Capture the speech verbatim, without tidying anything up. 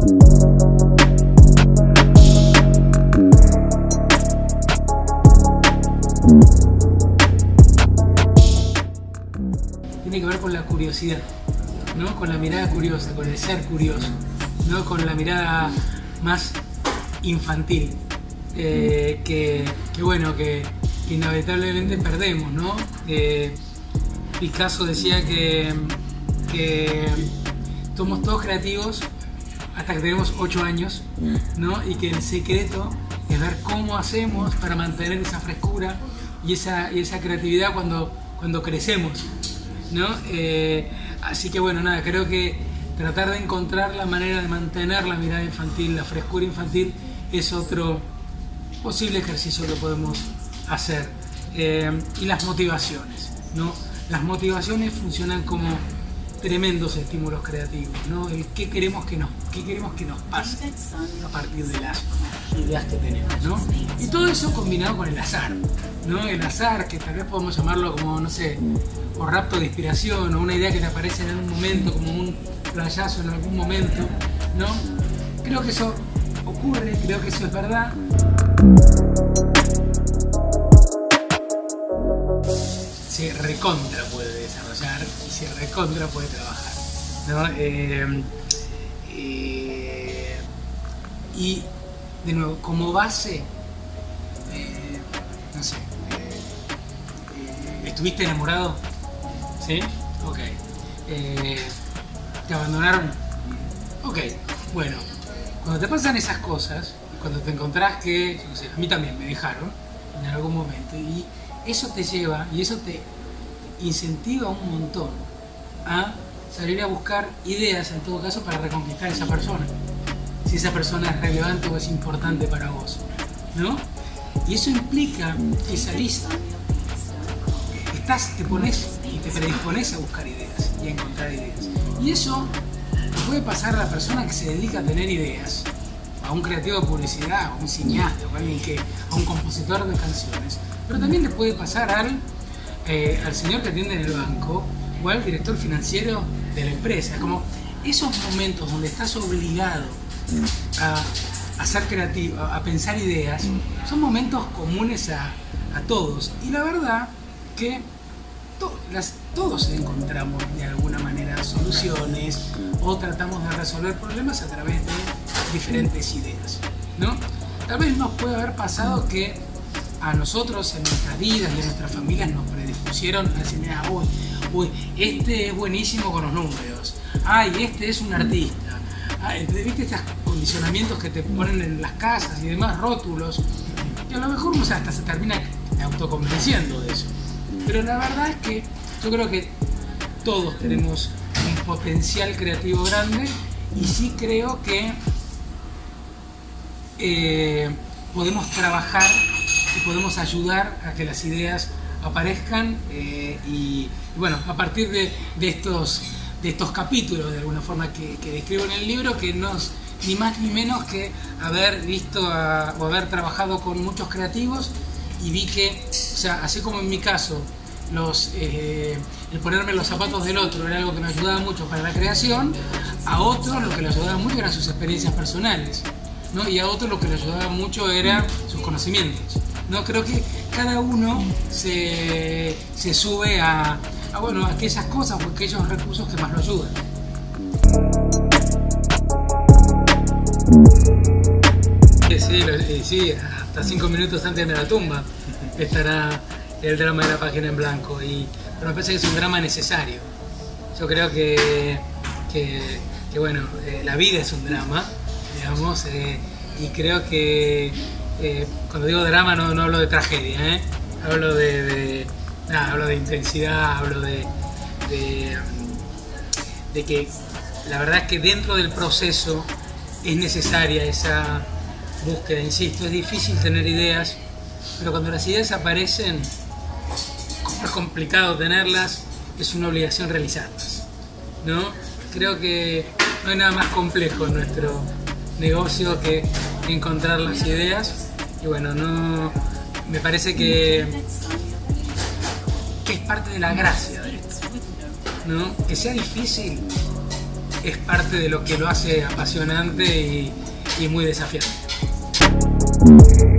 Tiene que ver con la curiosidad, ¿no? Con la mirada curiosa, con el ser curioso, ¿no? Con la mirada más infantil, eh, que, que bueno, que, que inevitablemente perdemos, ¿no? Eh, Picasso decía que, que somos todos creativos hasta que tenemos ocho años, ¿no? Y que el secreto es ver cómo hacemos para mantener esa frescura y esa, y esa creatividad cuando, cuando crecemos, ¿no? Eh, así que bueno, nada, creo que tratar de encontrar la manera de mantener la mirada infantil, la frescura infantil, es otro posible ejercicio que podemos hacer. Eh, y las motivaciones, ¿no? Las motivaciones funcionan como tremendos estímulos creativos, ¿no? El qué queremos que nos, qué queremos que nos pase a partir de las ideas que tenemos, ¿no? Y todo eso combinado con el azar, ¿no? El azar, que tal vez podemos llamarlo como, no sé, o rapto de inspiración, o una idea que te aparece en algún momento, como un flashazo en algún momento, ¿no? Creo que eso ocurre, creo que eso es verdad. Se recontra puede desarrollar y se recontra puede trabajar, ¿no? Eh, eh, y de nuevo, como base, eh, no sé, eh, eh, ¿estuviste enamorado? ¿Sí? Ok. Eh, ¿Te abandonaron? Ok. Bueno, cuando te pasan esas cosas, cuando te encontrás que, no sé, a mí también me dejaron en algún momento, y eso te lleva y eso te incentiva un montón a salir a buscar ideas, en todo caso, para reconquistar a esa persona, si esa persona es relevante o es importante para vos, ¿no? Y eso implica que salís, estás, te pones y te predispones a buscar ideas y a encontrar ideas. Y eso puede pasar a la persona que se dedica a tener ideas, a un creativo de publicidad, a un cineasta, a alguien que, a un compositor de canciones, pero también le puede pasar al, eh, al señor que atiende en el banco o al director financiero de la empresa. Como esos momentos donde estás obligado a, a ser creativo, a, a pensar ideas, son momentos comunes a, a todos. Y la verdad que to, las, todos encontramos de alguna manera soluciones o tratamos de resolver problemas a través de diferentes ideas, ¿no? Tal vez nos puede haber pasado que a nosotros en nuestras vidas y en nuestras familias nos predispusieron a decir, mira, uy, uy, este es buenísimo con los números, ay, este es un artista, ay, ¿viste estos condicionamientos que te ponen en las casas y demás, rótulos? Y a lo mejor uno hasta se termina autoconvenciendo de eso. Pero la verdad es que yo creo que todos tenemos un potencial creativo grande y sí creo que eh, podemos trabajar y podemos ayudar a que las ideas aparezcan eh, y, y bueno, a partir de, de, estos, de estos capítulos de alguna forma que, que describo en el libro, que no es ni más ni menos que haber visto a, o haber trabajado con muchos creativos y vi que, o sea, así como en mi caso los, eh, el ponerme en los zapatos del otro era algo que me ayudaba mucho para la creación, a otros lo que le ayudaba mucho eran sus experiencias personales, ¿no? Y a otros lo que le ayudaba mucho eran sus conocimientos, ¿no? Creo que cada uno se, se sube a, a, bueno, a aquellas cosas o aquellos recursos que más lo ayudan. Sí, sí, hasta cinco minutos antes de la tumba estará el drama de la página en blanco, y, pero me parece que es un drama necesario. Yo creo que, que, que bueno, eh, la vida es un drama, digamos, eh, y creo que eh, cuando digo drama no, no hablo de tragedia, ¿eh? hablo de, de nada, hablo de intensidad, hablo de, de, de que la verdad es que dentro del proceso es necesaria esa búsqueda, insisto, es difícil tener ideas, pero cuando las ideas aparecen, como es complicado tenerlas, es una obligación realizarlas, ¿no? Creo que no hay nada más complejo en nuestro negocio que encontrar las ideas, y bueno, no, me parece que, que es parte de la gracia de esto, ¿no? Que sea difícil es parte de lo que lo hace apasionante y, y muy desafiante.